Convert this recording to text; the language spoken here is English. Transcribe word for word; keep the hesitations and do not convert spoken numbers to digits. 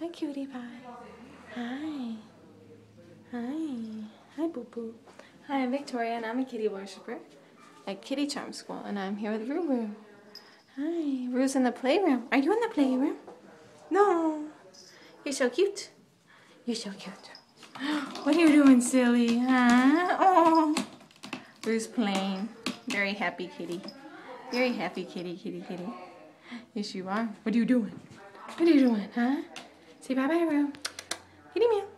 cutie pie. Hi. Hi. Hi, Boo Boo. Hi, I'm Victoria, and I'm a kitty worshiper at Kitty Charm School, and I'm here with Roo Roo. Hi. Roo's in the playroom. Are you in the playroom? No. You're so cute. You're so cute. What are you doing, silly? Huh? Oh. Roo's playing. Very happy kitty. Very happy kitty, kitty, kitty. Yes, you are. What are you doing? What are you doing, huh? Say bye-bye, Roo. Kitty meow.